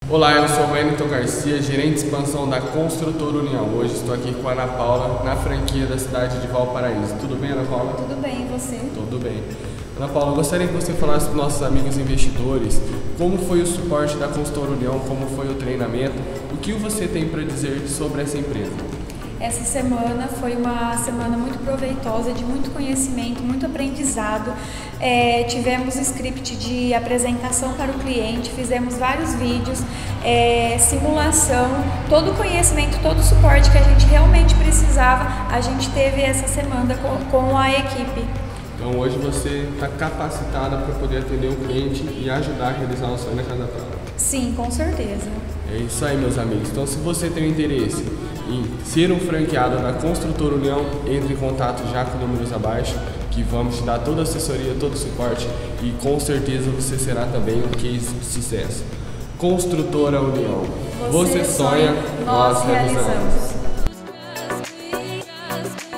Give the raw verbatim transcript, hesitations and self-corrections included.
Olá, eu sou o Wellington Garcia, gerente de expansão da Construtora União. Hoje estou aqui com a Ana Paula, na franquia da cidade de Valparaíso. Tudo bem, Ana Paula? Tudo bem, e você? Tudo bem. Ana Paula, eu gostaria que você falasse para os nossos amigos investidores como foi o suporte da Construtora União, como foi o treinamento, o que você tem para dizer sobre essa empresa. Essa semana foi uma semana muito proveitosa, de muito conhecimento, muito aprendizado. É, tivemos script de apresentação para o cliente, fizemos vários vídeos, é, simulação, todo o conhecimento, todo o suporte que a gente realmente precisava, a gente teve essa semana com, com a equipe. Então hoje você está capacitada para poder atender o cliente e ajudar a realizar o sonho na casa própria. Sim, com certeza. É isso aí, meus amigos. Então se você tem interesse em ser um franqueado da Construtora União, entre em contato já com números abaixo, que vamos te dar toda a assessoria, todo o suporte e com certeza você será também um case de sucesso. Construtora União. Você, você sonha, nós realizamos. realizamos.